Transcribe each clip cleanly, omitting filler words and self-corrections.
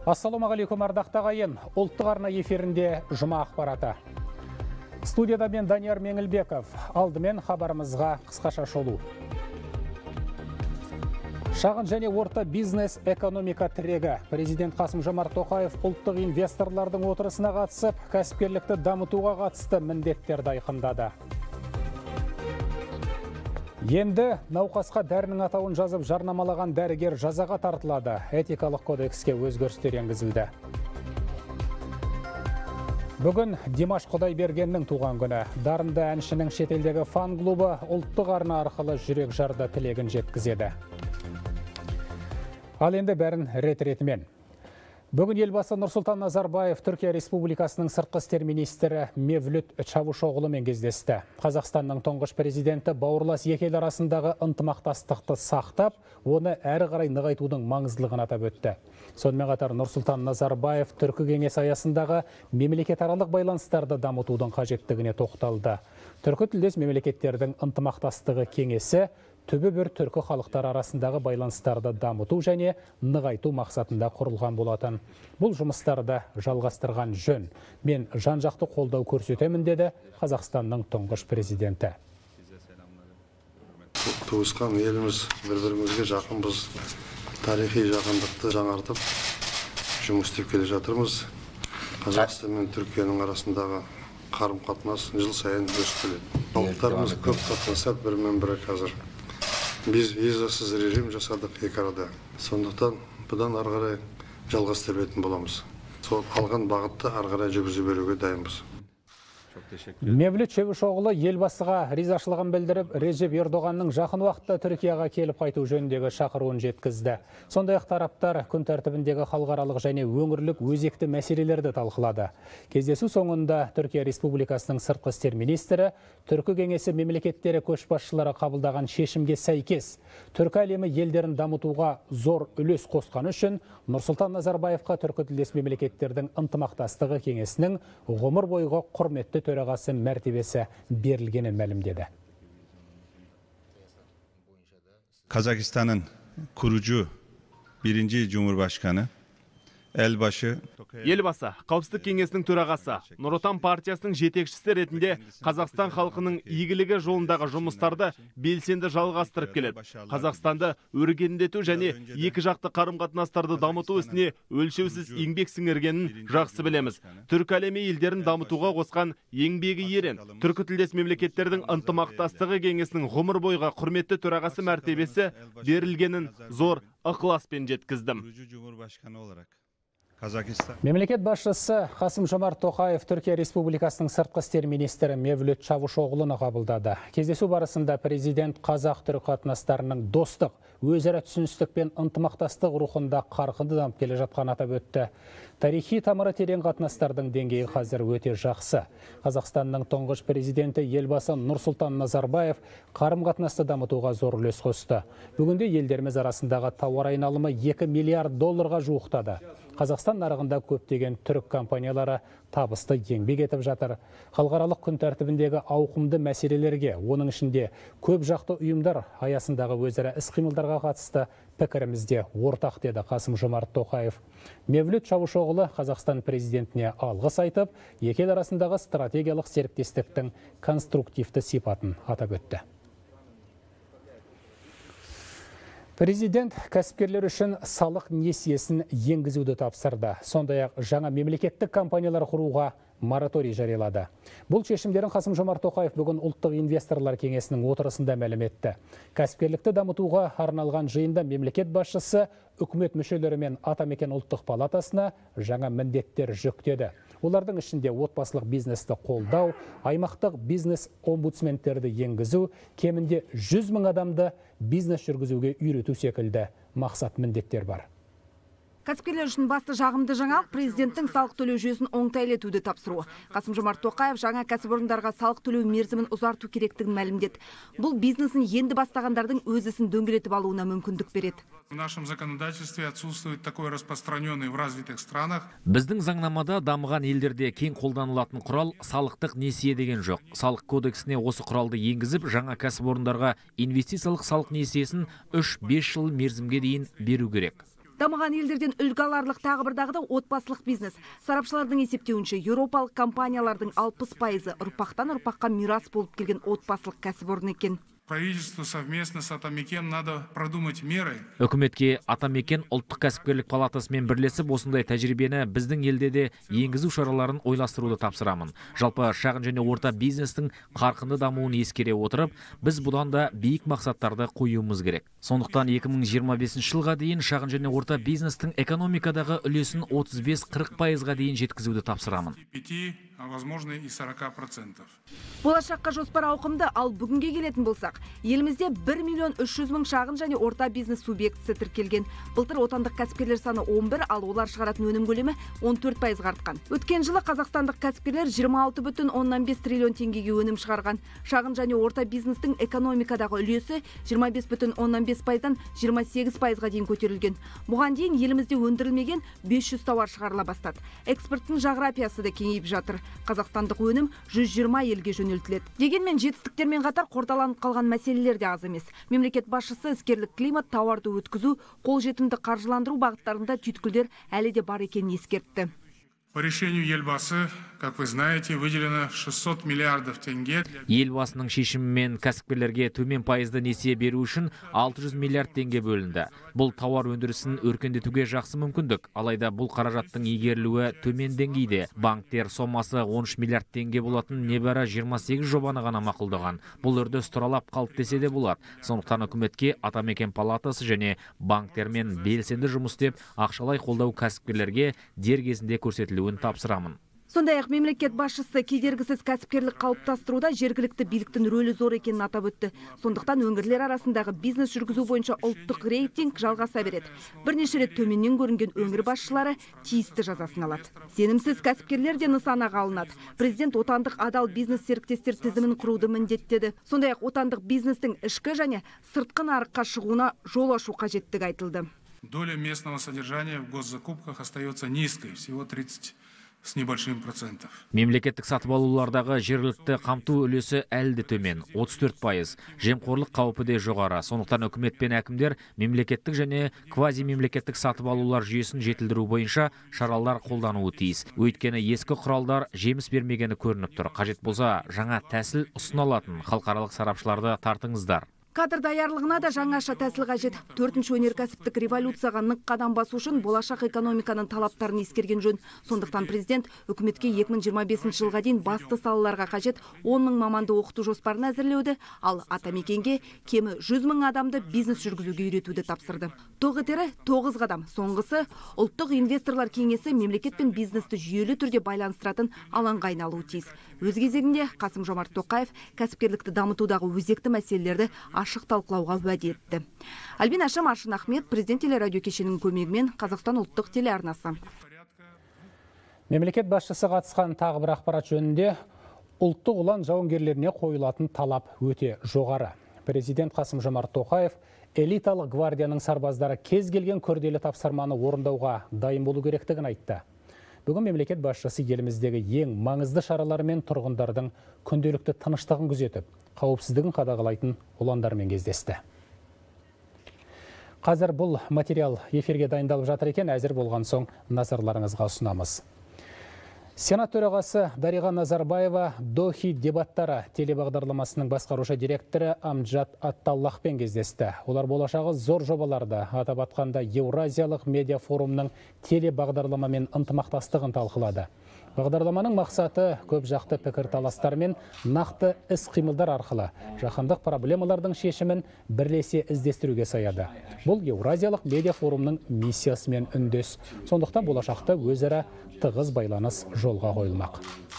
Ассалаумағалейкум ардақты ағайын. Ұлттық арна эфирінде жұма ақпараты. Студияда мен Данияр Меңілбеков. Алдымен хабарымызға қысқаша шолу. Шағын және орта бизнес экономика тірегі. Президент Қасым-Жомарт Тоқаев ұлттық инвесторлардың отырысына қатысып, кәсіпкерлікті дамытуға қатысты міндеттерді айқындады. Енді науқасқа дәрінің атауын жазып жарнамалаған дәрігер жазаға тартылады. Этикалық кодекске өзгерістер енгізілді. Бүгін Димаш Құдайбергеннің туған күні. Дарынды әншінің шетелдегі фан-клубы ұлттық арна арқылы жүрек жарды тілегін жеткізеді. Ал енді бәрін рет-ретімен. Бүгін елбасы Нұрсұлтан Назарбаев Түркия Республикасының сыртқы істер министрі Мевлют Чавушоғлымен кездесті. Қазақстанның тұңғыш президенті бауырлас екі ел арасындағы ынтымақтастықты сақтап, оны әрі қарай нығайтудың маңыздылығын атап өтті. Сонымен қатар Нұрсұлтан Назарбаев түркі кеңес аясындағы мемлекетаралық байланыстарды дамытудың қажеттігіне тоқталды. Түркі тілдес мемлекеттердің ынтымақтастығы кеңесі түбі бір түркі халықтар арасындағы байланыстарды дамыту және нығайту мақсатында құрылған болатын. Бұл жұмыстарды жалғастырған жөн. Мен жан-жақты қолдау көрсетемін, деді Қазақстанның тұңғыш президенті. Туысқан еліміз бір-бірімізге жақынбыз, тарихи жақындықты жаңартып жұмыс істеп келе жатырмыз. Қазақстан мен Түркияның арасындағы қарым-қатынас жыл сайын өсіп келеді. Халықтарымыз көп қатынасады бірімен-бірі қазір. Біз визасыз режим жасадық екі арада. Сондықтан бұдан ары қарай жалғастыра беретін боламыз. Сол алған бағытты ары қарай жүргізе беруге дайынбыз. Мевлют Чавушоғлы елбасыға ризашылығын білдіріп, Режеп Ердоғанның жақын уақытта Түркияға келіп қайту жөніндегі шақыруын жеткізді. Сондай-ақ тараптар күн тәртібіндегі халықаралық және өңірлік өзекті мәселелерді талқылады. Кездесу соңында Түркия Республикасының сыртқы істер министрі түркі кеңесі мемлекеттері көшбасшылары қабылдаған шешімге сәйкес түркі әлемі елдерін дамытуға зор үлес қосқаны үшін Нұрсұлтан Назарбаевқа түркі тілдес мемлекеттердің ынтымақтастығы кеңесінің ғұмыр бойғы құрметті төрағасы мәртебесі берілгенін мәлімдеді. Kazakistan'ın kurucu birinci Cumhurbaşkanı Elbaşı Елбасы, Қауіпсіздік кеңесінің төрағасы, Нұр Отан партиясының жетекшісі ретінде Қазақстан халқының игілігі жолындағы жұмыстарды белсенді жалғастырып келеді. Қазақстанды өркендету және екі жақты қарым-қатынастарды дамыту ісіне өлшеусіз еңбек сіңіргенін жақсы білеміз. Түркі әлемі елдерін дамытуға қосқан еңбегі ерен. Түркі тілдес мемлекеттердің ынтымақтастығы кеңесінің ғұмыр бойғы құрметті төрағасы мәртебесі берілгенін зор ықыласпен жеткіздім. Мемлекет басшысы Қасым-Жомарт Тоқаев Түркия Республикасының сыртқы істер министрі Мевлют Чавушоғлыны қабылдады. Кездесу барысында президент қазақ-түрік қатынастарының достық, өзара түсіністік пен ынтымақтастық рухында қарқынды дамып келе жатқанын атап өтті. Тарихи тамыры терең қатынастардың деңгейі қазір өте жақсы. Қазақстанның тұңғыш президенті елбасы Нұрсұлтан Назарбаев қарым-қатынасты дамытуға зор үлес қосты. Бүгінде елдеріміз арасындағы тауар айналымы 2 миллиард долларға жуықтады. Қазақстан нарығында көптеген түрік компаниялары табысты еңбек етіп жатыр. Халықаралық күн тәртібіндегі ауқымды мәселелерге, оның ішінде көп жақты ұйымдар аясындағы өзара іс-қимылдарға қатысты пікірімізде ортақ, деді Қасым-Жомарт Тоқаев. Мевлют Чавушоғлы Қазақстан президентіне алғыс айтып, екі ел арасындағы стратегиялық серіктестіктің конструктивті сипатын атап өтті. Президент кәсіпкерлер үшін салық несиесін енгізуді тапсырды. Сондай-ақ жаңа мемлекеттік компаниялар құруға мораторий жариялады. Бұл шешімдерін Қасым-Жомарт Тоқаев бүгін ұлттық инвесторлар кеңесінің отырысында мәлім етті. Кәсіпкерлікті дамытуға арналған жиында мемлекет басшысы үкімет мүшелері мен Атамекен ұлттық палатасына жаңа міндеттер жүктеді. Олардың ішінде отбасылық бизнесті қолдау, аймақтық бизнес омбудсмендтерді енгізу, кемінде 100 мың адамды бизнес жүргізуге үйрету секілді мақсат міндеттер бар. Кәсіпкерлер үшін басты жағымды жаңалық президенттің салық төлеу жүйесін оңтайлетуді тапсыру. Қасым-Жомарт Тоқаев жаңа кәсіпорындарға салық төлеу мерзімін ұзарту керектігін мәлімдеді. Бұл бизнесін енді бастағандардың өз ісін дөңгелетіп алуына мүмкіндік береді. В нашем законодательстве отсутствует такой распространенный в развитых странах. Біздің заңнамада дамыған елдерде кең қолданылатын құрал салықтық несие деген жоқ. Салық кодексіне осы құралды енгізіп, жаңа кәсіпорындарға инвестициялық салық несиесін 3-5 жыл мерзімге дейін беру керек. Дамыған елдерден үлгі аларлық тағы бір дағды отбасылық бизнес. Сарапшылардың есептеуінше, еуропалық компаниялардың 60% ұрпақтан ұрпаққа мирас болып келген отбасылық кәсіпорын екен. Правительству совместно с Атамекен надо продумать меры. Үкіметке Атамекен ұлттық кәсіпкерлік палатасымен бірлесіп осындай тәжірибені біздің елде де енгізу шараларын ойластыруды тапсырамын. Жалпы шағын және орта бизнестің қарқынды дамуын ескере отырып, біз бұдан да биік мақсаттарды қоюымыз керек. Сондықтан 2025 жылға дейін шағын және орта бизнестің экономикадағы үлесін 35-40%-ға дейін жеткізуді тапсырамын. А возможно и 40%. Болашаққа жоспар ауқымды, ал бүгінге келетін болсақ, елімізде 1.300.000 шағын және орта бизнес субъектісі тіркелген. Былтыр отандық кәсіпкерлер саны 11, ал олар шығаратын өнім көлемі 14% артқан. Өткен жылы қазақстандық кәсіпкерлер 26,5 триллион теңгеге өнім шығарған. Шағын және орта бизнестің экономикадағы үлесі 25,5%-дан 28%-ға дейін көтерілген. Бұған дейін елімізде өндірілмеген 500 тауар шығарыла бастады. Экспорттың жағрапиясы да кеңейіп жатыр. Қазақстандық өнім 120 елге жөнелтіледі. Дегенмен жетістіктермен қатар қордаланып қалған мәселелер де аз емес. Мемлекет басшысы іскерлік климат, тауарды өткізу, қолжетімді қаржыландыру бағыттарында түйткілдер әлі де бар екенін ескертті. По решению Елбасы, как вы знаете, выделено 600 миллиардов тенге. Елбасының шешімімен кәсіпкерлерге төмен пайызды несие беру үшін 600 миллиард теңге бөлінді. Бұл тауар өндірісін өркендетуге жақсы мүмкіндік. Алайда бұл қаражаттың игерілуі төмен деңгейде. Банктер сомасы 13 миллиард теңге болатын небәрі 28 жобаны ғана мақұлдаған. Бұл үрдіс тұралап қалды десе де болады. Сондықтан үкіметке Атамекен палатасы және банктермен белсенді жұмыс істеп, ақшалай қолдау кәсіпкерлерге дер кезінде көрсетілуін тапсырамын. Сондай-ақ мемлекет басшысы кедергісіз кәсіпкерлік қалыптастыруда жергілікті биліктің рөлі зор екенін атап өтті. Сондықтан өңірлер арасындағы бизнес жүргізу бойынша ұлттық рейтинг жалғаса береді. Бірнеше рет төменнен көрінген өңір басшылары тиісті жазасын алады. Сенімсіз кәсіпкерлер де нысанаға алынады. Президент отандық адал бизнес серіктестер тізімін құруды міндеттеді. Сондай-ақ отандық бизнестің ішкі және сыртқы нарыққа шығуына жол ашу қажеттігі айтылды. Доля местного содержания в госзакупках остается низкой, всего 30 с небольшим процентов. Мемлекеттік сатып алулардағы жергілікті қамту үлесі әлі төмен, 34%. Жемқорлық қаупі де жоғары. Сондықтан үкімет пен әкімдер мемлекеттік және квазимемлекеттік сатып алулар жүйесін жетілдіру бойынша шаралар қолдануы тиіс. Өйткені ескі құралдар жеміс бермегені көрініп тұр. Қажет болса, жаңа тәсіл ұсынылатын халықаралық сарапшыларды тартыңыздар. Кадр даярлығына да жаңаша тәсіл қажет. 4-ші өнеркәсіптік революцияға нық қадам басу үшін болашақ экономиканың талаптарын ескерген жөн. Сондықтан президент үкіметке 2025 жылға дейін басты салаларға қажет 10 мың маманды оқыту жоспарын әзірлеуді, ал Атамекенге кемі 100 мың адамды бизнес жүргізуге үйретуді тапсырды. Тоғытері 9 қадам. Соңғысы ұлттық инвесторлар кеңесі мемлекет пен бизнесті жүйелі түрде байланыстыратын алаңға айналуы тиіс. Өз кезегінде Қасым-Жомарт Тоқаев кәсіпкерлікті дамытудағы өзекті мәселелерді ашық талқылауға уәде етті. Альбин Ашым, Аршын Ахмет, президент телерадио кешенінің көмегімен Қазақстан ұлттық телеарнасы. Мемлекет басшысы қатысқан тағы бір ақпарат жөнінде ұлттық ұлан жауынгерлеріне қойылатын талап өте жоғары. Президент Қасым-Жомарт Тоқаев элиталық гвардияның сарбаздары кез келген күрделі тапсырманы орындауға дайын болу керектігін айтты. Бүгін мемлекет басшысы еліміздегі ең маңызды шараларымен тұрғындардың күнделікті тыныштығын күзетіп, қауіпсіздігін қадағалайтын ұландармен кездесті. Қазір бұл материал эфирге дайындалып жатыр екен, әзір болған соң назарларыңызға ұсынамыз. Сенат төрағасы Дариға Назарбаева Дохи дебаттары телебағдарламасының басқарушы директоры Амджад Атталлахпен кездесті. Олар болашағы зор жобаларды, атап атқанда Еуразиялық медиа форумның телебағдарламамен ынтымақтастығын талқылады. Бағдарламаның мақсаты көп жақты пікірталастар мен нақты іс-қимылдар арқылы жаһандық проблемалардың шешімін бірлесе іздестіруге саяды. Бұл Еуразиялық медиа форумның миссиясымен үндес. Сондықтан болашақта өзара тығыз байланыс жолға қойылмақ.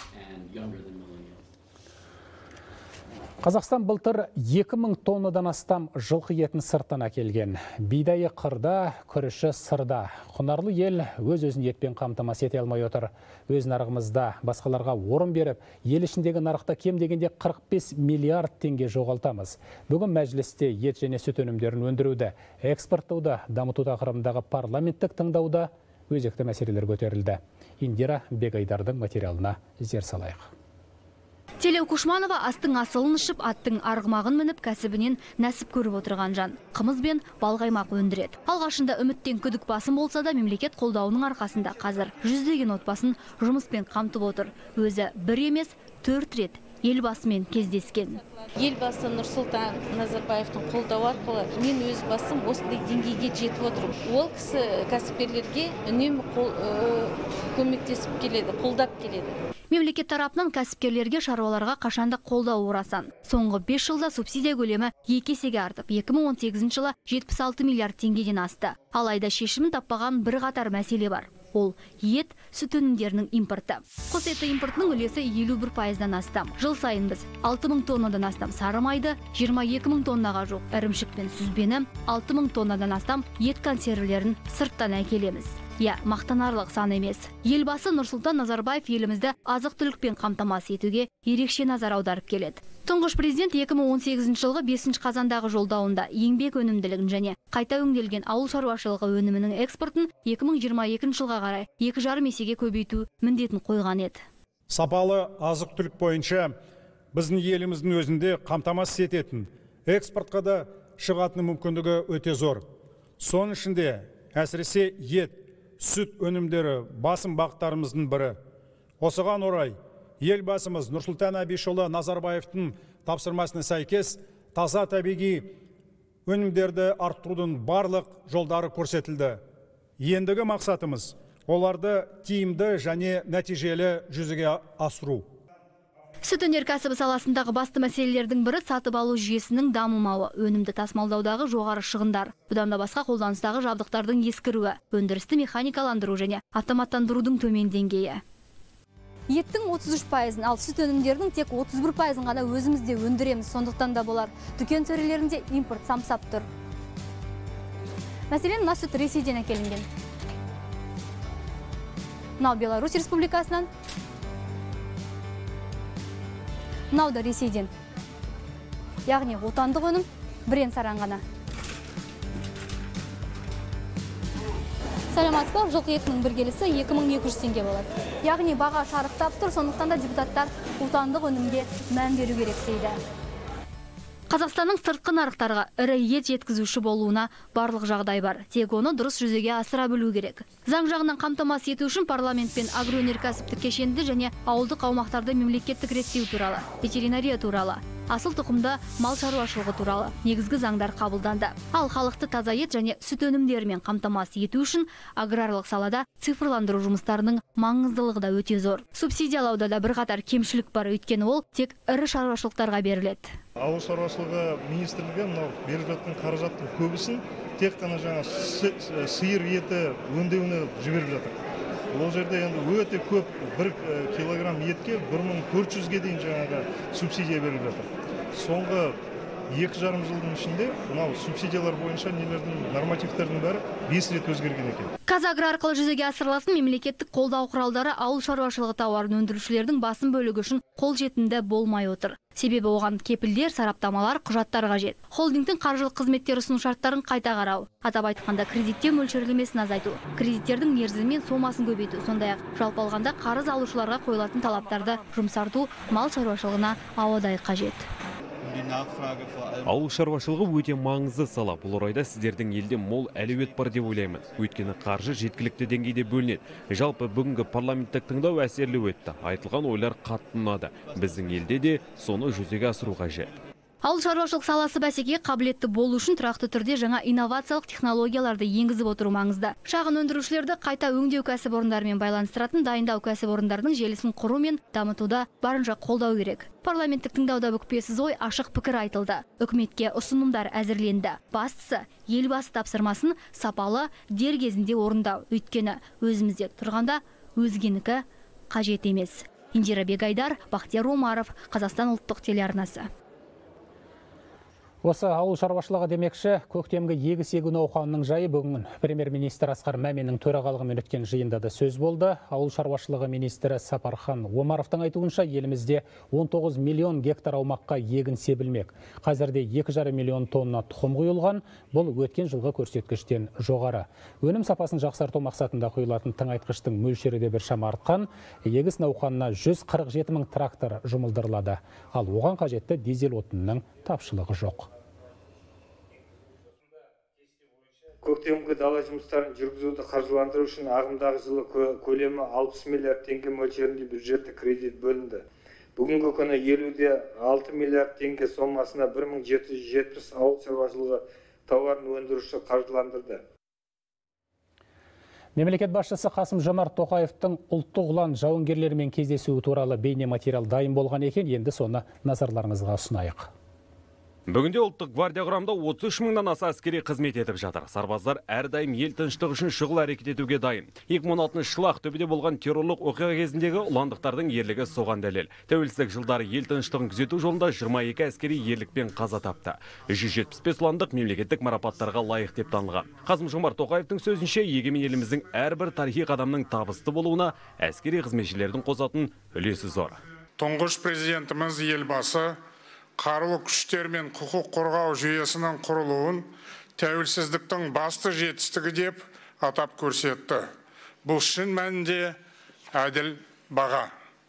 Қазақстан былтыр 2000 тоннадан астам жылқы етін сырттан әкелген. Бидайы қырда, күріші сырда. Құнарлы ел өз-өзін етпен қамтамасыз ете алмай отыр. Өз нарығымызда басқаларға орын беріп, ел ішіндегі нарықта кем дегенде 45 миллиард теңге жоғалтамыз. Бүгін мәжілісте ет және сүт өнімдерін өндіруді, экспорттауды дамыту тақырыбындағы парламенттік тыңдауда өзекті мәселелер көтерілді. Индира Бегайдардың материалына зер салайық. Телеу Кушманова астың асылын ішіп, аттың арғымағын мініп, кәсібінен нәсіп көріп отырған жан. Қымыз бен балғаймақ өндіреді. Алғашында үміттен күдік басым болса да, мемлекет қолдауының арқасында қазір жүздеген отбасын жұмыспен қамтып отыр. Өзі бір емес, 4 рет елбасымен кездескен. Елбасы Нұрсұлтан Назарбаевтың қолдауы арқылы мен өз басым осындай деңгейге жетіп отырмын. Ол кісі кәсіпкерлерге үнемі көмектесіп келеді, қолдап келеді. Мемлекет тарапынан кәсіпкерлерге, шаруаларға қашанда қолдау орасан. Соңғы 5 жылда субсидия көлемі 2 есеге артып, 2018 жылы 76 миллиард теңгеден асты. Алайда шешімін таппаған бір қатар мәселе бар. Ол ет, сүт өнімдерінің импорты. Құс еті импортының үлесі 51%-дан астам. Жыл сайын біз 6000 тоннадан астам сары майды, 22000 тоннаға жоқ ірімшік пен сүзбені, 6000 тоннадан астам ет консервілерін сырттан әкелеміз. Мақтанарлық сан емес. Елбасы Нұрсұлтан Назарбаев елімізді азық-түлікпен қамтамасыз етуге ерекше назар аударып келеді. Тұңғыш президент 2018 жылғы 5 қазандағы жолдауында еңбек өнімділігін және қайта өңделген ауыл шаруашылығы өнімінің экспортын 2022 жылға қарай 2,5 есеге көбейту міндетін қойған еді. Сапалы азық-түлік бойынша біздің еліміздің өзінде қамтамасыз ететін экспортқа да шығатын мүмкіндігі өте зор. Соның ішінде әсіресе ет, сүт өнімдері басым бағыттарымыздың бірі. Осыған орай елбасымыз Нұрсұлтан Әбішұлы Назарбаевтың тапсырмасына сәйкес таза табиғи өнімдерді арттырудың барлық жолдары көрсетілді. Ендігі мақсатымыз оларды тиімді және нәтижелі жүзеге асыру. Сүт өнеркәсібі саласындағы басты мәселелердің бірі сатып алу жүйесінің дамымауы, өнімді тасымалдаудағы жоғары шығындар. Бұдан да басқа қолданыстағы жабдықтардың ескіруі, өндірісті механикаландыру және автоматтандырудың төмен деңгейі. Еттің 33%, ал сүт өнімдерінің тек 31%-ын ғана өзімізде өндіреміз, сондықтан да болар. Дүкен сөрелерінде импорт самсап тұр. Мәселен, мына сүт Ресейден әкелінген. Мынау Беларусь Республикасынан, мынау да Ресейден. Яғни отандық өнім бірен-саран ғана. Сәлематсыз ба, жылқы етінің бір келісі 2200 теңге болады. Яғни баға шарықтап тұр, сондықтан да депутаттар отандық өнімге мән беру керек дейді. Қазақстанның сыртқы нарықтарға ірі ет жеткізуші болуына барлық жағдай бар. Тек оны дұрыс жүзеге асыра білу керек. Заң жағынан қамтамасыз ету үшін парламент пен агроөнеркәсіптік кешенді және ауылдық аумақтарды мемлекеттік реттеу туралы, ветеринария туралы, асыл тұқымды мал шаруашылығы туралы негізгі заңдар қабылданды. Ал халықты таза ет және сүт өнімдерімен қамтамасыз ету үшін аграрлық салада цифрландыру жұмыстарының маңыздылығы да өте зор. Субсидиялауда да бірқатар кемшілік бар, өйткені ол тек ірі шаруашылықтарға беріледі. Ауыл шаруашылығы министрлігі беріп жатқан қаражаттың көбісін тек қана жаңа сиыр еті өңдеуіне жіберіп жатыр. Ол жерде енді өте көп, 1 килограмм етке 1400-ге дейін жаңағы субсидия беріліп жатыр. Соңғы 2,5 жылдың ішінде мынау субсидиялар бойынша нелердің нормативтердің бәрі 5 рет өзгерген екен. Қазагро арқылы жүзеге асырылатын мемлекеттік қолдау құралдары ауыл шаруашылығы тауарын өндірушілердің басым бөлігі үшін қолжетімді болмай отыр. Себебі оған кепілдер, сараптамалар, құжаттар қажет. Холдингтің қаржылық қызметтер ұсыну шарттарын қайта қарау. Атап айтқанда кредиттеу мөлшерлемесін азайту, кредиттердің мерзімі мен сомасын көбейту, сондай-ақ жалпы алғанда қарыз алушыларға қойылатын талаптарды жұмсарту мал шаруашылығына ауадай қажет. Ауыл шаруашылығы өте маңызды сала. Бұл орайда сіздердің елде мол әлеует бар деп ойлаймын. Өйткені қаржы жеткілікті деңгейде бөлінеді. Жалпы бүгінгі парламенттік тыңдау әсерлі өтті. Айтылған ойлар қатты ұнады. Біздің елде де соны жүзеге асыру қажет. Ауыл шаруашылық саласы бәсекеге қабілетті болу үшін тұрақты түрде жаңа инновациялық технологияларды енгізіп отыру маңызды. Шағын өндірушілерді қайта өңдеу кәсіпорындарымен байланыстыратын дайындау кәсіпорындарының желісін құру мен дамытуда барынша қолдау керек. Парламенттік тыңдауда бүкпесіз ой, ашық пікір айтылды. Үкіметке ұсынымдар әзірленді. Бастысы, елбасы тапсырмасын сапалы, дер кезінде орындау. Өйткені өзімізде тұрғанда өзгенікі қажет емес. Индира Бегайдар, Бақтияр Омаров, Қазақстан ұлттық телеарнасы. Осы ауыл шаруашылығы демекші, көктемгі егіс егу науқанының жайы бүгін премьер-министр Асқар Мәменнің төрағалығымен өткен жиында да сөз болды. Ауыл шаруашылығы министрі Сапархан Омаровтың айтуынша, елімізде 19 миллион гектар аумаққа егін себілмек. Қазірде 2,5 миллион тонна тұқым құйылған, бұл өткен жылғы көрсеткіштен жоғары. Өнім сапасын жақсарту мақсатында құйылатын тыңайтқыштың мөлшері де біршама артқан. Егіс науқанына 147 мың трактор жұмылдырылады. Ал оған қажетті дизель отынның тапшылығы жоқ. Көктемгі дала жұмыстарын жүргізуді қаржыландыру үшін ағымдағы жылы көлемі 60 миллиард теңге мөлшерінде бюджеттік кредит бөлінді. Бүгінгі күні 56 миллиард теңге сомасына 1770 ауыл шаруашылығы тауарын өндіруші қаржыландырды. Мемлекет басшысы Қасым-Жомарт Тоқаевтың ұлттық ұлан жауынгерлерімен кездесуі туралы бейне материал дайын болған екен, енді соны назарларыңызға ұсынайық. Бүгінде ұлттық гвардия құрамында 33 мыңнан аса әскери қызмет етіп жатыр. Сарбаздар әрдайым ел тыныштығы үшін шұғыл әрекет етуге дайын. 2016 жылы Ақтөбеде болған террорлық оқиға кезіндегі ұландықтардың ерлігі соған дәлел. Тәуелсіздік жылдары ел тыныштығын күзету жолында 22 әскери ерлікпен қаза тапты. 175 ұландық мемлекеттік марапаттарға лайық деп танылған. Қасым-Жомарт Тоқаевтың сөзінше, егемен еліміздің әрбір тарихи қадамның табысты болуына әскери қызметшілердің қосатын үлесі зор. Тұңғыш президентіміз елбасы қарулы күштер мен құқық қорғау жүйесінің құрылуын тәуелсіздіктің басты жетістігі деп атап көрсетті. Бұл шын мәнінде әділ баға.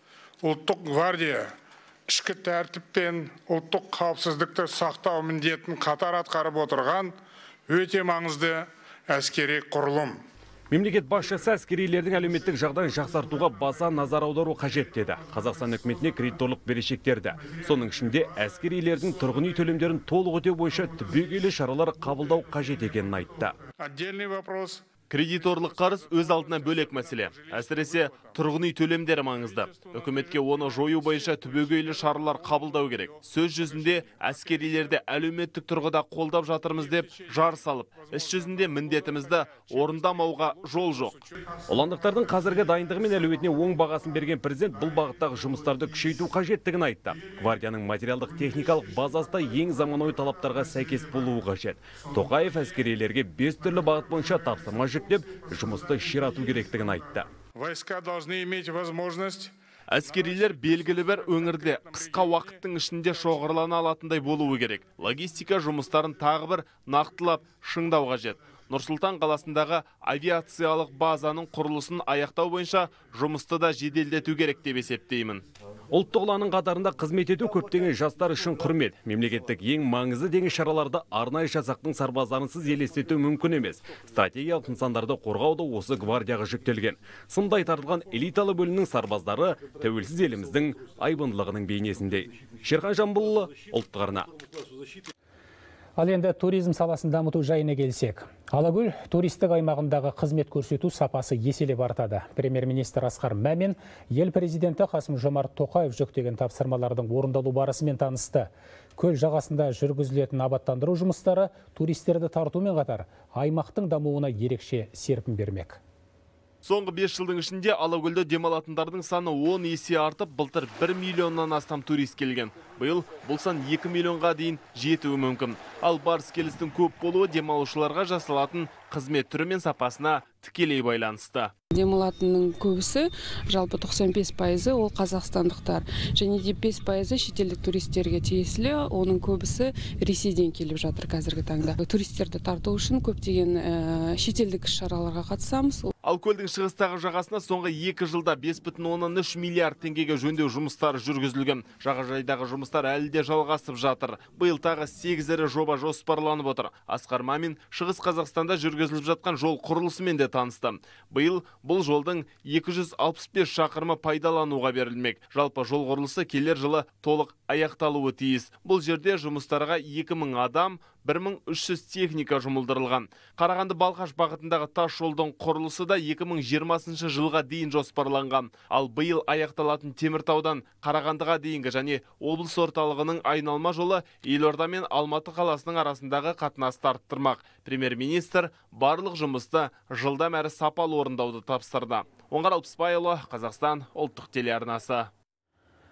Ұлттық гвардия ішкі тәртіп пен ұлттық қауіпсіздікті сақтау міндетін қатар атқарып отырған өте маңызды әскери құрылым. Мемлекет басшысы әскерилердің әлеуметтік жағдайын жақсартуға баса назар аудару қажет деді. Қазақстан үкіметіне кредиторлық берешектерді. Соның ішінде әскерилердің тұрғын үй төлемдерін толық өтеу бойынша түбегейлі шаралар қабылдау қажет екенін айтты. Отдельный вопрос. Кредиторлық қарыз өз алдына бөлек мәселе. Әсіресе тұрғын үй төлемдері маңызды. Үкіметке оны жою бойынша түбегейлі шаралар қабылдау керек. Сөз жүзінде әскерилерді әлеуметтік тұрғыда қолдап жатырмыз деп жар салып, іс жүзінде міндетімізді орындамауға жол жоқ. Ұландықтардың қазіргі дайындығы мен әлеуетіне оң бағасын берген президент бұл бағыттағы жұмыстарды күшейту қажеттігін айтты. Гвардияның материалдық техникалық базасы ең заманауи талаптарға сәйкес болуы қажет. Тоқаев әскерилерге 5 түрлі бағыт бойынша тапсырма деп жұмысты ширату керектігін айтты. Войска должны иметь возможность. Әскерилер белгілі бір өңірде қысқа уақыттың ішінде шоғырлана алатындай болуы керек. Логистика жұмыстарын тағы бір нақтылап шыңдау қажет. Нұр-Сұлтан қаласындағы авиациялық базаның құрылысын аяқтау бойынша жұмысты да жеделдету керек деп есептеймін. Ұлттық ұланның қатарында қызмет ету көптеген жастар үшін құрмет. Мемлекеттік ең маңызды деңіз шараларды арнайы жасақтың сарбаздарынсыз елестету мүмкін емес. Стратегиялық нысандарды қорғауды осы гвардияға жүктелген. Сындай тартылған элиталы бөлімнің сарбаздары тәуелсіз еліміздің айбындылығының бейнесінде. Шерхан Жамбылұлы, ұлттық арна. Ал енді туризм саласын дамыту жайына келсек. Алакөл туристік аймағындағы қызмет көрсету сапасы еселеп артады. Премьер-министр Асқар Мәмен ел президенті Қасым-Жомарт Тоқаев жүктеген тапсырмалардың орындалу барысымен танысты. Көл жағасында жүргізілетін абаттандыру жұмыстары туристерді тартумен қатар аймақтың дамуына ерекше серпін бермек. Соңғы 5 жылдың ішінде Алакөлде демалатындардың саны 10 есе артып, былтыр 1 миллионнан астам турист келген. Биыл бұл сан 2 миллионға дейін жетуі мүмкін. Ал барыс келістің көп болуы демалушыларға жасалатын қызмет түрі мен сапасына тікелей байланысты. Демалатынның көбісі, жалпы 95% ол қазақстандықтар. Және де 5% шетелдік туристерге тиесілі, оның көбісі Ресейден келіп жатыр қазіргі таңда. Туристерді тарту үшін көптеген шетелдік шараларға қатысамыз. Ал көлдің шығыстағы жағасына соңғы 2 жылда 5,3 миллиард теңгеге жөндеу жұмыстары жүргізілген. Жағажайдағы жұмыстар әлі де жалғасып жатыр. Биыл тағы 8 ірі жоба жоспарланып отыр. Асқар Мамин Шығыс Қазақстанда жүргізіліп жатқан жол құрылысымен де танысты. Биыл бұл жолдың 265 шақырымы пайдалануға берілмек. Жалпы жол құрылысы келер жылы толық аяқталуы тиіс. Бұл жерде жұмыстарға 2000 адам, 1300 техника жұмылдырылған. Қарағанды-Балқаш бағытындағы тас жолдың құрылысы да 2020 жылға дейін жоспарланған. Ал биыл аяқталатын Теміртаудан Қарағандыға дейінгі және облыс орталығының айналма жолы Елорда мен Алматы қаласының арасындағы қатынасты арттырмақ. Премьер-министр барлық жұмысты жылдам әрі сапалы орындауды тапсырды. Оңғар Алпысбайұлы, Қазақстан ұлттық телеарнасы.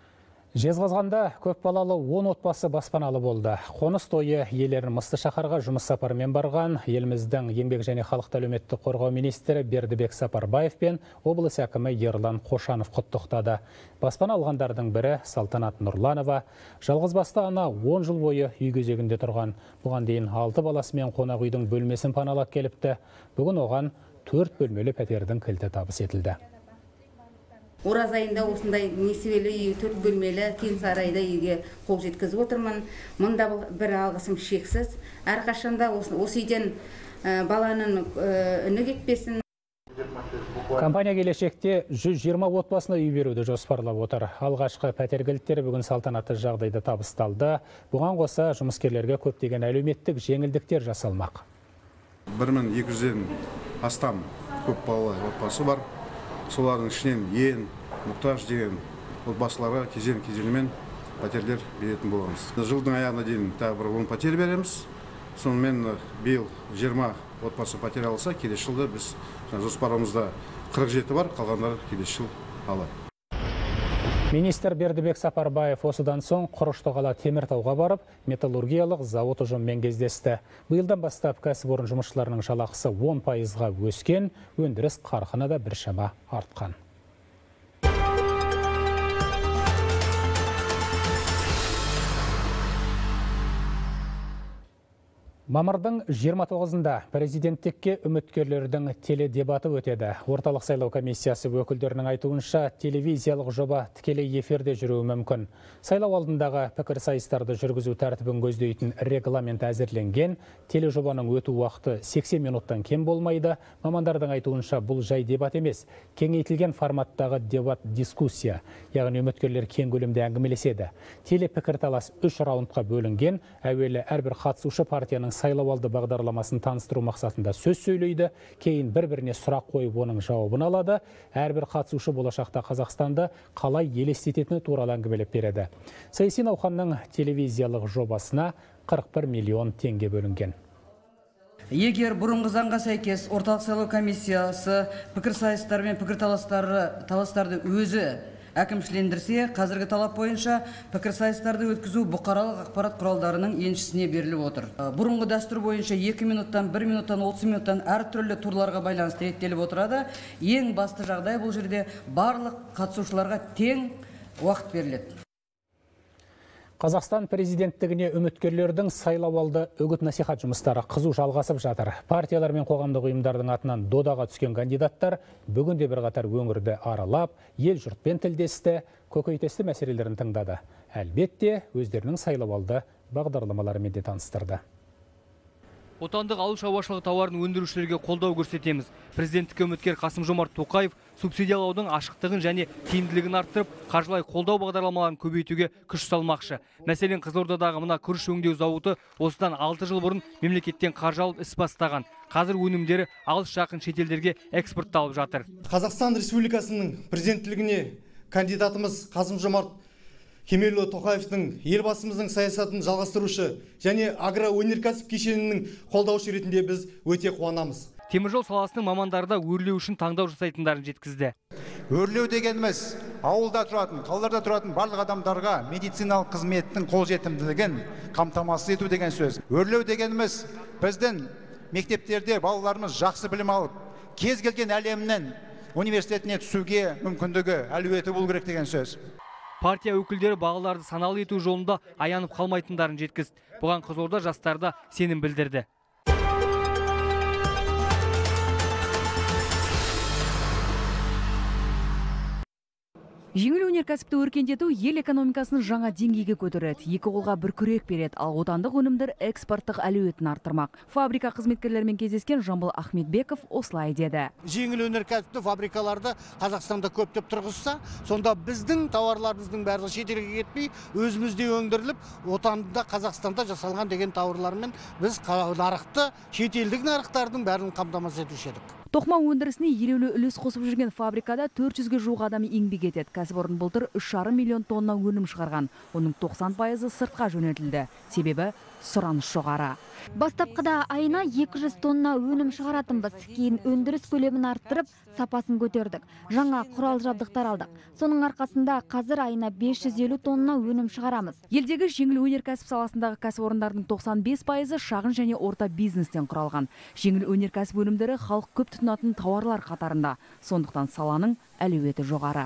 Жезқазғанда көп балалы 10 отбасы баспаналы болды. Қоныс тойы иелерін Мысты шаһарға жұмыс сапарымен барған еліміздің еңбек және халықты әлеуметтік қорғау министрі Бердібек Сапарбаев пен облыс әкімі Ерлан Қошанов құттықтады. Баспана алғандардың бірі Салтанат Нұрланова. Жалғызбасты ана 10 жыл бойы үй кезегінде тұрған. Бұған дейін 6 баласымен қонақ үйдің бөлмесін паналап келіпті. Бүгін оған 4 бөлмелі пәтердің кілті табыс етілді. Ораз айында осындай несібелі үй, 4 бөлмелі Кең Сарайда үйге қол жеткізіп отырмын. Мұнда бір алғысым шексіз. Әрқашанда осы үйден баланың үні кетпесін. Компания келешекте 120 отбасына үй беруді жоспарлап отыр. Алғашқы пәтер кілттері бүгін салтанатты жағдайда табысталды. Бұған қоса жұмыскерлерге көптеген әлеуметтік жеңілдіктер жасалмақ. 1200-ден астам көп балалы отбасы бар. Солардың ішінен ең мұқтаж деген отбасыларға кезең-кезеңмен пәтерлер беретін боламыз. Жылдың аяғына дейін тағы бір 10 пәтер береміз. Сонымен биыл 20 отбасы пәтер алса, келесі жылда біз жоспарымызда 47 бар, қалғандары келесі жыл алады. Министр Бердібек Сапарбаев осыдан соң Құрыштықала Теміртауға барып, металлургиялық зауыт ұжымымен кездесті. Биылдан бастап кәсіпорын жұмысшыларының жалақысы 10%-ға өскен, өндіріс қарқыны да біршама артқан. Мамырдың 29-ында президенттікке үміткерлердің теледебаты өтеді. Орталық сайлау комиссиясы өкілдерінің айтуынша телевизиялық жоба тікелей эфирде жүруі мүмкін. Сайлау алдындағы пікірсайыстарды жүргізу тәртібін көздейтін регламент әзірленген. Тележобаның өту уақыты 80 минуттан кем болмайды. Мамандардың айтуынша бұл жай дебат емес, кеңейтілген форматтағы дебат-дискуссия. Яғни үміткерлер кең көлемде әңгімелеседі. Телепікірталас 3 раундқа бөлінген. Әуелі әрбір қатысушы партияның сайлауалды бағдарламасын таныстыру мақсатында сөз сөйлейді, кейін бір-біріне сұрақ қойып оның жауабын алады. Әрбір қатысушы болашақта Қазақстанды қалай елестететіні туралы әңгімелеп береді. Саяси науқанның телевизиялық жобасына 41 миллион теңге бөлінген. Егер бұрынғы заңға сәйкес орталық сайлау комиссиясы пікірсайыстар мен пікірталастарды өзі әкімшілендірсе, қазіргі талап бойынша пікірсайыстарды өткізу бұқаралық ақпарат құралдарының еншісіне беріліп отыр. Бұрынғы дәстүр бойынша 2 минуттан, 1 минуттан, 30 минуттан әртүрлі турларға байланысты реттеліп отырады. Ең басты жағдай бұл жерде барлық қатысушыларға тең уақыт беріледі. Қазақстан президенттігіне үміткерлердің сайлауалды үгіт-насихат жұмыстары қызу жалғасып жатыр. Партиялар мен қоғамдық ұйымдардың атынан додаға түскен кандидаттар бүгінде бірқатар өңірді аралап, ел жұртпен тілдесті, көкейтесті мәселелерін тыңдады. Әлбетте, өздерінің сайлауалды бағдарламаларымен де таныстырды. Отандық ауыл шаруашылығы тауарын өндірушілерге қолдау көрсетеміз. Президенттікке үміткер Қасым-Жомарт Тоқаев субсидиялаудың ашықтығын және тиімділігін арттырып, қаржылай қолдау бағдарламаларын көбейтуге күш салмақшы. Мәселен, Қызылордадағы мына күріш өңдеу зауыты осыдан 6 жыл бұрын мемлекеттен қаржы алып іс бастаған. Қазір өнімдері алыс жақын шетелдерге экспортталып жатыр. Қазақстан Республикасының президенттілігіне кандидатымыз Қасым-Жомарт Кемелұлы Тоқаевтың елбасымыздың саясатын жалғастырушы және агроөнеркәсіп кешенінің қолдаушы ретінде біз өте қуанамыз. Теміржол саласының мамандары да өрлеу үшін таңдау жасайтындарын жеткізді. Өрлеу дегеніміз ауылда тұратын, қалаларда тұратын барлық адамдарға медициналық қызметтің қолжетімділігін қамтамасыз ету деген сөз. Өрлеу дегеніміз біздің мектептерде балаларымыз жақсы білім алып, кез келген әлемнің университетіне түсуге мүмкіндігі, әлеуеті болу керек деген сөз. Партия өкілдері бағаларды саналы ету жолында аянып қалмайтындарын жеткізді. Бұған Қызылорда жастары да сенім білдірді. Жеңіл өнеркәсіпті өркендету ел экономикасын жаңа деңгейге көтереді. Екі қолға бір күрек береді, ал отандық өнімдер экспорттық әлеуетін арттырмақ. Фабрика қызметкерлерімен кездескен Жамбыл Ахметбеков осылай деді. Жеңіл өнеркәсіпті фабрикаларды Қазақстанда көптеп тұрғызса, сонда біздің тауарларымыздың бәрі шетелге кетпей, өзімізде өндіріліп, отандық Қазақстанда жасалған деген тауарлармен біз нарықты, шетелдік нарықтардың бәрін қамтамасыз етуші едік. Тоқыма өндірісіне елеулі үлес қосып жүрген фабрикада 400-ге жуық адам еңбек етеді. Кәсіпорын былтыр 3,5 миллион тонна өнім шығарған. Оның 90%-ы сыртқа жөнелтілді. Себебі сұраныс жоғары. Бастапқыда айына 200 тонна өнім шығаратынбыз. Кейін өндіріс көлемін арттырып, сапасын көтердік. Жаңа құрал жабдықтар алдық. Соның арқасында қазір айына 550 тонна өнім шығарамыз. Елдегі жеңіл өнеркәсіп саласындағы кәсіпорындардың 95% шағын және орта бизнестен құралған. Жеңіл өнеркәсіп өнімдері халық көп тұтынатын тауарлар қатарында. Сондықтан саланың әлеуеті жоғары.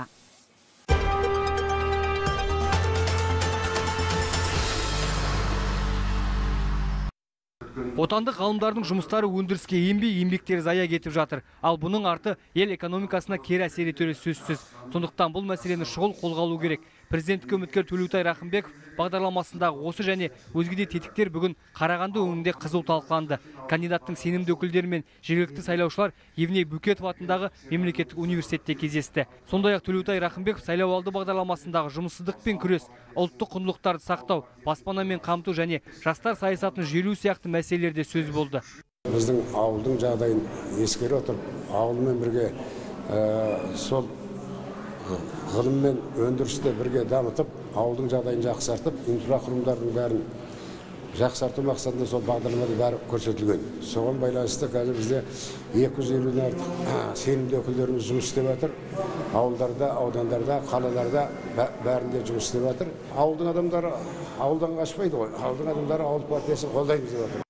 Отандық ғалымдардың жұмыстары өндіріске енбей, еңбектері зая кетіп жатыр. Ал бұның арты ел экономикасына кері әсер етері сөзсіз. Сондықтан бұл мәселені шұғыл қолға алу керек. Президенттікке үміткер Төлеутай Рахымбеков бағдарламасындағы осы және өзге де тетіктер бүгін Қарағанды өңірінде қызу талқыланды. Кандидаттың сенімді өкілдері мен жергілікті сайлаушылар Евней Бөкетов атындағы мемлекеттік университетте кездесті. Сондай-ақ Төлеутай Рахымбеков сайлауалды бағдарламасындағы жұмыссыздықпен күрес, ұлттық құндылықтарды сақтау, баспанамен қамту және жастар саясатын жүйелеу сияқты мәселелерде сөз болды. Біздің ауылдың жағдайын ескере отырып, ауылмен бірге сол ғылым мен өндірісті бірге дамытып, ауылдың жағдайын жақсартып, инфрақұрылымдардың бәрін жақсарту мақсатында сол бағдарламада бәрі көрсетілген. Соған байланысты қазір бізде 250-ден артық сенімді өкілдеріміз жұмыс істеп жатыр. Ауылдарда, аудандарда, қалаларда бәрінде жұмыс істеп жатыр. Ауылдың адамдары ауылдан қашпайды ғой. Ауылдың адамдары ауыл партиясын қолдаймыз деп жатыр.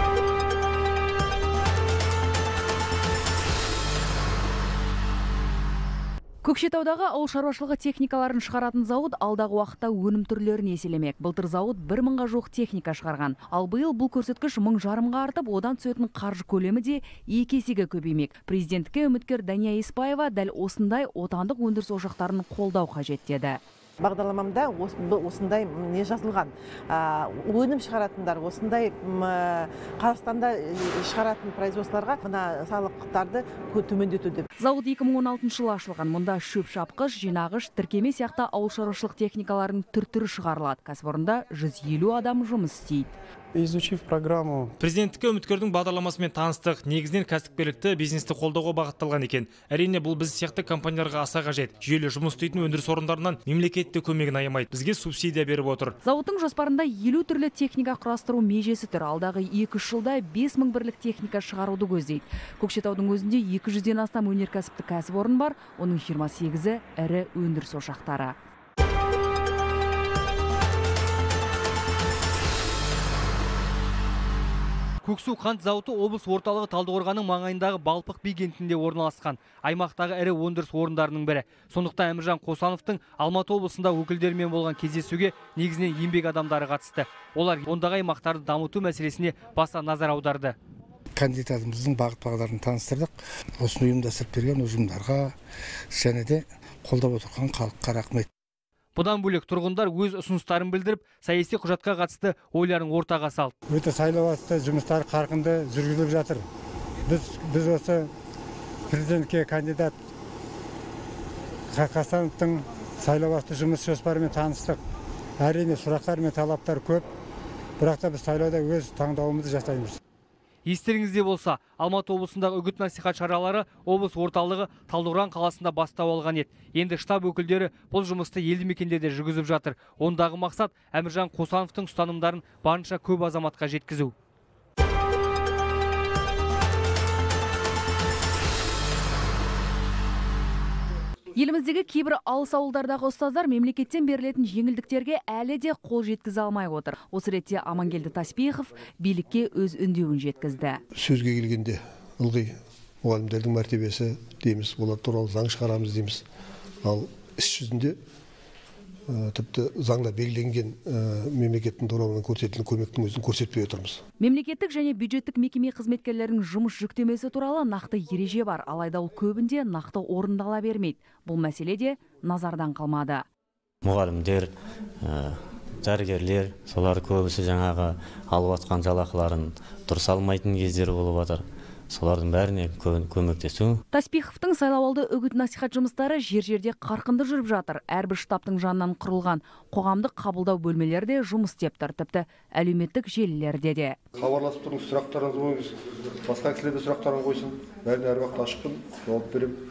Көкшетаудағы ауыл шаруашылығы техникаларын шығаратын зауыт алдағы уақытта өнім түрлерін еселемек. Былтыр зауыт 1000-ға жуық техника шығарған. Ал биыл бұл көрсеткіш 1000-ға артып, одан түсетін қаржы көлемі де 2 есеге көбеймек. Президентке үміткер Дания Еспаева дәл осындай отандық өндіріс ошақтарын қолдау қажет деді. Бағдарламамда осындай не жазылған. Өнім шығаратындар, осындай Қазақстанда шығаратын производстволарға мына салықтарды төмендету деп. Зауыт 2016 жылы ашылған. Мұнда шөп шапқыш, жинағыш, тіркеме сияқты ауыл шаруашылық техникаларын түр-түрі шығарылады. Кәсіпорында 150 адам жұмыс істейді. Изучив программу. Президенттікке үміткердің бағдарламасымен таныстық, негізінен кәсіпкерлікті, бизнесті қолдауға бағытталған екен. Әрине бұл біз сияқты компанияларға аса қажет. Жүйелі жұмыс істейтін өндіріс орындарынан мемлекет те көмегін аямайды. Бізге субсидия беріп отыр. Зауыттың жоспарында 50 түрлі техника құрастыру межесі тұр. Алдағы 2 жылда 5000 бірлік техника шығаруды көздейді. Көкшетаудың өзінде 200-ден астам өнеркәсіптік кәсіпорын бар, оның 28-і ірі өндіріс ошақтары. Көксу қант зауыты облыс орталығы Талдықорғанның маңайындағы Балпық би кентінде орналасқан. Аймақтағы ірі өндіріс орындарының бірі. Сондықтан Әміржан Қосановтың Алматы облысында өкілдерімен болған кездесуге негізінен еңбек адамдары қатысты. Олар ондағы аймақтарды дамыту мәселесіне баса назар аударды. Кандидатымыздың бағыт-бағдарын таныстырдық. Осыны ұйымдастырып берген ұжымдарға және де қолдап отырған халыққа рахмет. Бұдан бөлек тұрғындар өз ұсыныстарын білдіріп, саяси құжатқа қатысты ойларын ортаға салды. Өте сайлауалды жұмыстар қарқынды жүргізіліп жатыр. Біз осы президентке кандидат Қасановтың сайлауалды жұмыс жоспарымен таныстық. Әрине сұрақтар мен талаптар көп, бірақ та біз сайлауда өз таңдауымызды жасаймыз. Естеріңізде болса, Алматы облысындағы үгіт-насихат шаралары облыс орталығы Талдықорған қаласында бастау алған еді. Енді штаб өкілдері бұл жұмысты елді мекендерде жүргізіп жатыр. Ондағы мақсат Әміржан Қосановтың ұстанымдарын барынша көп азаматқа жеткізу. Еліміздегі кейбір алыс ауылдардағы ұстаздар мемлекеттен берілетін жеңілдіктерге әлі де қол жеткізе алмай отыр. Осы ретте Амангелді Таспихов билікке өз үндеуін жеткізді. Сөзге келгенде ылғи мұғалімдердің мәртебесі дейміз, олар туралы заң шығарамыз дейміз. Ал іс жүзінде тіпті заңда белгіленген мемлекеттің тарапынан көрсетілген көмектің өзін көрсетпей отырмыз. Мемлекеттік және бюджеттік мекеме қызметкерлерінің жұмыс жүктемесі туралы нақты ереже бар, алайда ол көбінде нақты орындала бермейді. Бұл мәселе де назардан қалмады. Мұғалімдер, дәрігерлер, солар көбісі жаңағы алып жатқан жалақыларын дұрыс алмайтын кездері болып жатыр. Солардың бәріне көмектесу. Таспиховтың сайлауалды үгіт-насихат жұмыстары жер-жерде қарқынды жүріп жатыр. Әрбір штабтың жанынан құрылған қоғамдық қабылдау бөлмелерде жұмыс істеп тұр, тіпті әлеуметтік желілерде де. Хабарласып тұрыңыз, сұрақтарыңыз қойыңыз, басқа кісілер де сұрақтарын қойсын. Бәріне әр уақытта ашықпын, жауап беремін.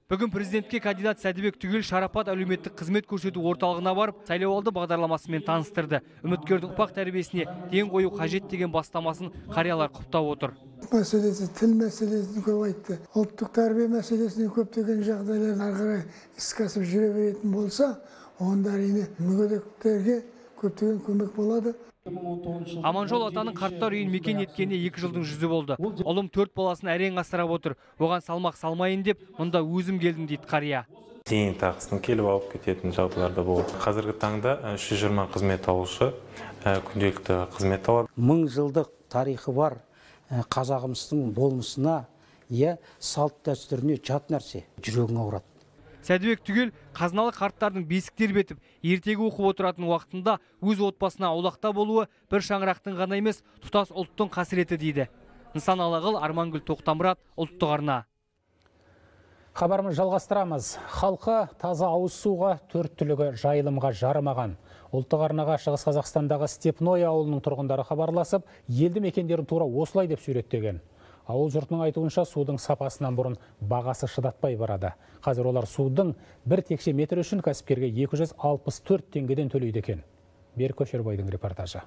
Бүгін президентке кандидат Сәдібек Түгел шарапат әлеуметтік қызмет көрсету орталығына барып, сайлауалды бағдарламасымен таныстырды. Үміткердің ұрпақ тәрбиесіне ден қою қажет деген бастамасын қариялар құптап отыр. Мәселесі, тіл мәселесін көп айтты. Ұлттық тәрбие мәселесіне көптеген жағдайлар ары қарай іске асып жүре беретін болса, онда әрине мүгедектерге көптеген көмек болады. Аманжол атаның қарттар үйін мекен еткеніне 2 жылдың жүзі болды. Ұлым 4 баласын әрең асырап отыр. Оған салмақ салмайын деп, мұнда өзім келдім дейді қария. Зейнетақысын келіп алып кететін жағдайларда болды. Қазіргі таңда 320 қызмет алушы күнделікті қызмет алады. 1000 жылдық тарихы бар қазағымыздың болмысына, салт дәстүріне жат нәрсе, жүрегің ауырады. Сәдібек Түгел қазыналы қарттардың бесік тербетіп, ертегі оқып отыратын уақытында өз отбасына аулақта болуы бір шаңырақтың ғана емес, тұтас ұлттың қасіреті дейді. Нысаналы Ғыл, Армангүл Тоқтамұрат, ұлттық арна. Хабарымыз жалғастырамыз. Халқы таза ауыз суға, төрт түлігі жайылымға жарымаған. Ұлттық арнаға Шығыс Қазақстандағы Степной ауылының тұрғындары хабарласып, елді мекендерін тура осылай деп суреттеген. Ауыл жұртының айтуынша судың сапасынан бұрын бағасы шыдатпай барады. Қазір олар судың 1 текше метр үшін кәсіпкерге 264 теңгеден төлейді екен. Берік Көшербайдың репортажы.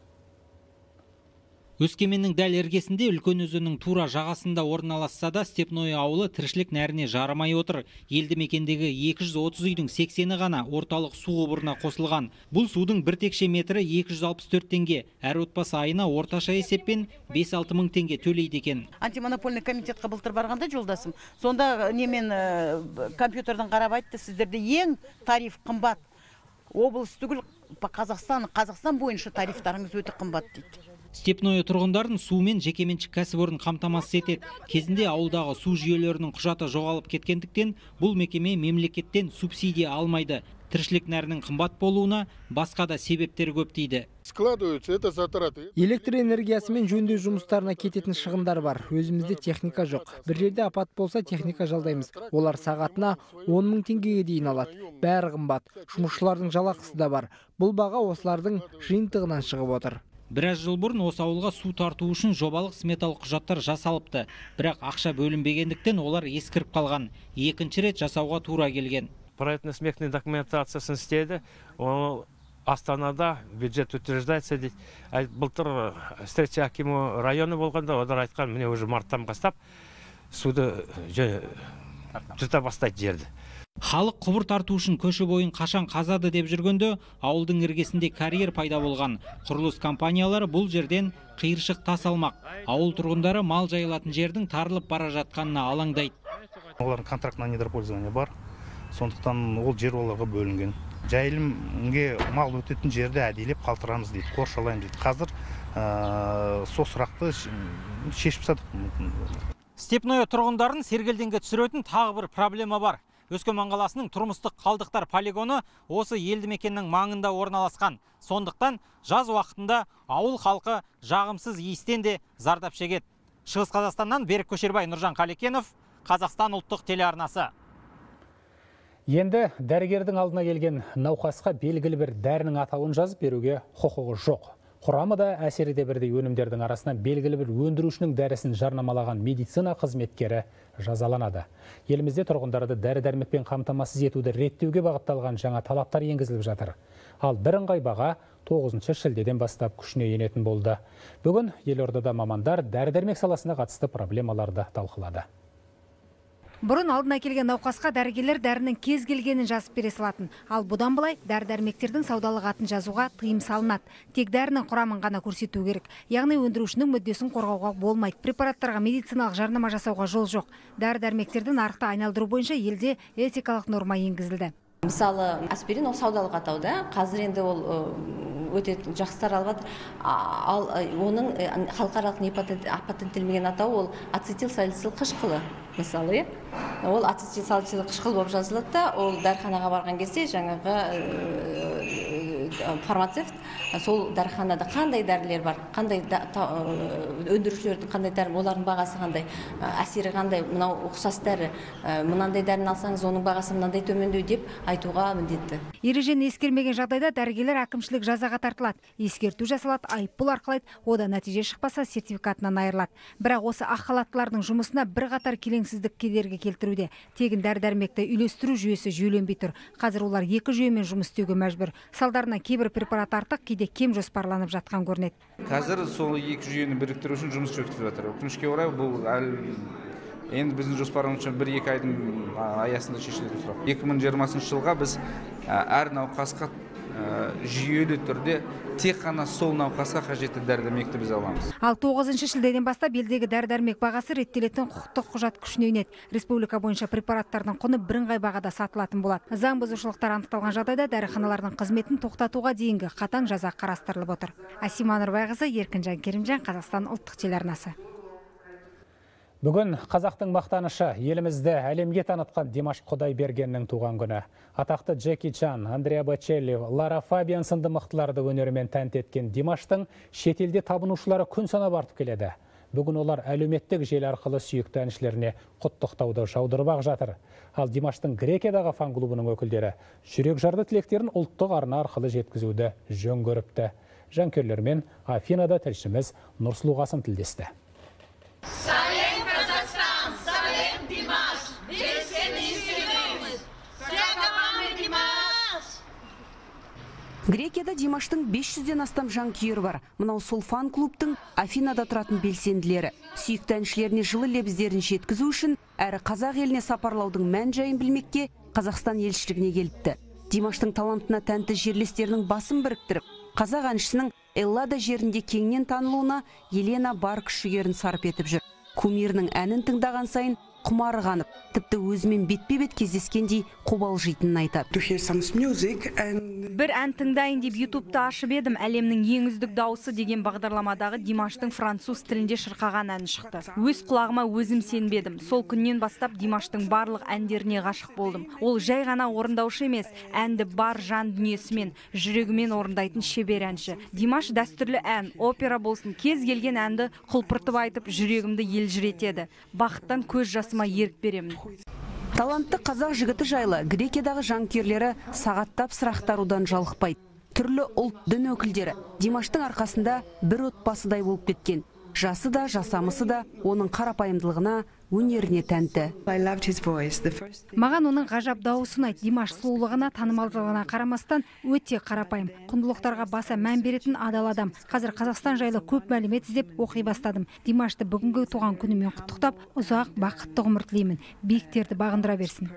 Өскеменнің дәл іргесінде үлкен өзеннің тура жағасында орналасса да, Степной ауылы тіршілік нәріне жарымай отыр. Елді мекендегі 230 үйдің 80-і ғана орталық су құбырына қосылған. Бұл судың 1 текше метрі 264 теңге. Әр отбасы айына орташа есеппен 5-6 мың теңге төлейді екен. Антимонопольный комитетқа былтыр барғанда жолдасым. Сонда немен компьютерден қарап айтты, сіздерде ең тариф қымбат. Облыс түгіл Қазақстан бойынша тарифтарыңыз өте қымбат дейді. Степной тұрғындарын сумен жекеменшік кәсіпорын қамтамасыз етеді. Кезінде ауылдағы су жүйелерінің құжаты жоғалып кеткендіктен бұл мекеме мемлекеттен субсидия алмайды. Тіршілік нәрінің қымбат болуына басқа да себептер көп дейді. Электр энергиясымен жөндеу жұмыстарына кететін шығындар бар. Өзімізде техника жоқ. Бір жерде апат болса техника жалдаймыз. Олар сағатына 10 мың теңгеге дейін алады. Бәрі қымбат. Жұмысшылардың жалақысы да бар. Бұл баға осылардың жиынтығынан шығып отыр. Біраз жыл бұрын осы ауылға су тарту үшін жобалық сметалық құжаттар жасалыпты. Бірақ ақша бөлінбегендіктен олар ескіріп қалған. Екінші рет жасауға тура келген. Проектно-сметный документациясын істеді. Ол Астанада бюджет утверждается дейді. Былтыр встреча акимы районы болғанда, олар айтқан, міне уже марттан бастап суды жұта бастайды жерді. Халық құбыр тарту үшін көші бойын қашан қазады деп жүргенде, ауылдың іргесінде карьер пайда болған. Құрылыс компаниялары бұл жерден қиыршық тас алмақ. Ауыл тұрғындары мал жайылатын жердің тарылып бара жатқанына алаңдайды. Олардың контракт на недропользование бар. Сондықтан ол жер оларға бөлінген. Жайылымге мал өтетін жерді әдейлеп қалтырамыз дейді, қоршалаймыз дейді. Қазір сол сұрақты шешіп тастадық. Степной тұрғындарын сергелденге түсіретін тағы бір проблема бар. Өскемен қаласының тұрмыстық қалдықтар полигоны осы елді мекеннің маңында орналасқан. Сондықтан жаз уақытында ауыл халқы жағымсыз иістен де зардап шегеді. Шығыс Қазақстаннан Берік Көшербай, Нұржан Қалекенов, Қазақстан ұлттық телеарнасы. Енді дәрігердің алдына келген науқасқа белгілі бір дәрінің атауын жазып беруге құқығы жоқ. Құрамы да әсері де бірдей өнімдердің арасынан белгілі бір өндірушінің дәрісін жарнамалаған медицина қызметкері жазаланады. Елімізде тұрғындарды дәрі-дәрмекпен қамтамасыз етуді реттеуге бағытталған жаңа талаптар енгізіліп жатыр. Ал бірыңғай баға 9 шілдеден бастап күшіне енетін болды. Бүгін елордада мамандар дәрі-дәрмек саласына қатысты проблемаларды талқылады. Бұрын алдына келген науқасқа дәрігерлер дәрінің кез келгенін жазып бере салатын. Ал бұдан былай дәрі-дәрмектердің саудалық атын жазуға тыйым салынады. Тек дәрінің құрамын ғана көрсету керек. Яғни өндірушінің мүддесін қорғауға болмайды. Препараттарға медициналық жарнама жасауға жол жоқ. Дәрі-дәрмектерді нарықта айналдыру бойынша елде этикалық норма енгізілді. Мысалы, аспирин ол саудалық атауда, қазір енді ол өте жақсы таралып жатыр. Ал оның халықаралық патенттелмеген атауы ол ацетилсалицил қышқылы. Мысалы, ол ацетилсалицил қышқыл болып жазылады да, ол дәріханаға барған кезде жаңағы фармацевт сол дәріханада қандай дәрілер бар, қандай өндірушілердің қандай дәрі, олардың бағасы қандай, әсері қандай, мынау ұқсас дәрі, мынандай дәріні алсаңыз, оның бағасы мынандай төмендеу деп айтуға міндетті. Ережені ескермеген жағдайда дәрігерлер әкімшілік жазаға тартылады. Ескерту жасалады, айыппұл арқылайды, одан нәтиже шықпаса сертификатынан айырылады. Бірақ осы ақ халаттылардың жұмысына бірқатар келеңсіздік кедергі келтіруде. Тегін дәрі-дәрмекті үйлестіру жүйесі жүйеленбей тұр. Қазір олар екі жүйемен жұмыс істеуге мәжбүр. Салдарынан кейбір препарат артық, кейде кем жоспарланып жатқан көрінеді. Қазір сол екі жүйені біріктіру үшін жұмыс өткізіп жатыр. Өкінішке орай бұл енді біздің жоспарымызша 1-2 айдың аясында шешілетін сұрақ. 2020 жылға біз әр науқасқа жүйелі түрде тек қана сол науқасқа қажетті дәрі-дәрмекті біз аламыз. Ал 9 шілдеден бастап елдегі дәрі-дәрмек бағасы реттелетін құқықтық құжат күшіне енеді. Республика бойынша препараттардың құны бірыңғай бағада сатылатын болады. Заң бұзушылықтар анықталған жағдайда дәріханалардың қызметін тоқтатуға дейінгі қатаң жаза қарастырылып отыр. Асима Нұрбайқызы, Еркінжан Керімжан, Қазақстан ұлттық телеарнасы. Бүгін қазақтың мақтанышы елімізді әлемге танытқан Димаш Құдайбергеннің туған күні. Атақты Джеки Чан, Андреа Бочелли, Лара Фабиан сынды мықтыларды өнерімен тәнті еткен Димаштың шетелде табынушылары күн санап артып келеді. Бүгін олар әлеуметтік желі арқылы сүйікті әншілеріне құттықтауды жаудырып жатыр. Ал Димаштың Грекиядағы фан-клубының өкілдері жүрек жарды тілектерін ұлттық арна арқылы жеткізуді жөн көріпті. Жанкүйерлермен Афинада тілшіміз Нұрсұлу Қасым тілдесті. Салем, Казахстан! Салем, Димаш! Біз сені сүйеміз! Святованы, Димаш! Грекияда Димаштың 500-ден астам жанкүйері бар. Мынау сол фан-клубтың Афинада тұратын белсенділері. Сүйікті әншілеріне жылы лебіздерін жеткізу үшін әрі қазақ еліне сапарлаудың мән-жайын білмекке Қазақстан елшілігіне келіпті. Димаштың талантына тәнті жерлестерінің басын біріктіріп, қазақ әншісінің Эллада жерінде кеңінен танылуына Елена бар күш-жігерін сарп етіп жүр. Кумирінің әнін тыңдаған сайын құмары қанып, тіпті өзімен бетпе-бет кездескендей қобалжитынын айтады. Бір ән тыңдайын деп ютубты ашып едім, әлемнің ең үздік дауысы деген бағдарламадағы Димаштың француз тілінде шырқаған әні шықты. Өз құлағыма өзім сенбедім. Сол күннен бастап Димаштың барлық әндеріне ғашық болдым. Ол жай ғана орындаушы емес, әнді бар жан дүниесімен, жүрегімен орындайтын шебер әнші. Димаш дәстүрлі ән, опера болсын, кез келген әнді құлпыртып айтып, жүрегімді елжіретеді. Бақыттан көз жасыма ерік беремін. Талантты қазақ жігіті жайлы Грекиядағы жанкүйерлері сағаттап сұрақтарудан жалықпайды. Түрлі ұлт дін өкілдері Димаштың арқасында бір отбасыдай болып кеткен. Жасы да, жасамысы да оның қарапайымдылығына, өнеріне тәнті. Маған оның ғажап дауысы ұнайды. Димаш сұлулығына, танымалдылығына қарамастан өте қарапайым. Құндылықтарға баса мән беретін адал адам. Қазір Қазақстан жайлы көп мәлімет іздеп оқи бастадым. Димашты бүгінгі туған күнімен құттықтап, ұзақ бақытты ғұмыр тілеймін. Биіктерді бағындыра берсін.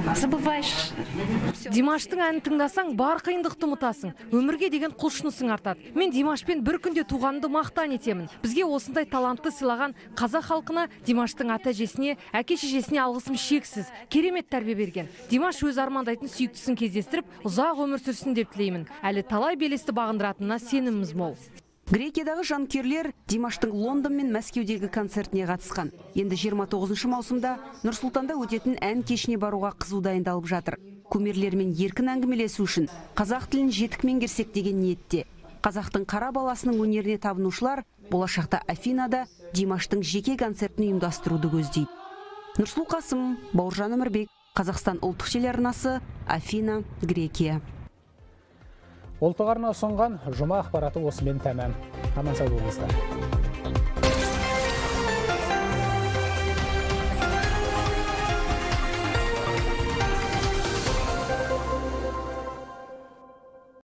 Димаштың әнін тыңдасаң, бар қиындықты ұмытасың. Өмірге деген құлшынысың артады. Мен Димашпен бір күнде туғанымды мақтан етемін. Бізге осындай талантты сыйлаған қазақ халқына, Димаштың ата-әжесіне, әке-шешесіне алғысым шексіз. Керемет тәрбие берген. Димаш өз армандайтын сүйіктісін кездестіріп, ұзақ өмір сүрсін деп тілеймін. Әлі талай белесті бағындыратынына сеніміміз мол. Грекиядағы жанкүйерлер Димаштың Лондон мен Мәскеудегі концертіне қатысқан. Енді 29 маусымда Нұр-Сұлтанда өтетін ән кешіне баруға қызу дайындалып жатыр. Кумирлермен еркін әңгімелесу үшін қазақ тілін жетік меңгерсек деген ниетте. Қазақтың қара баласының өнеріне табынушылар болашақта Афинада Димаштың жеке концертін ұйымдастыруды көздейді. Нұрсұлу Қасым, Бауыржан Өмірбек, Қазақстан ұлттық телеарнасы, Афина, Грекия. Ұлттық арна ұсынған жұма ақпараты осымен тәмам. Аман сау болыңыздар.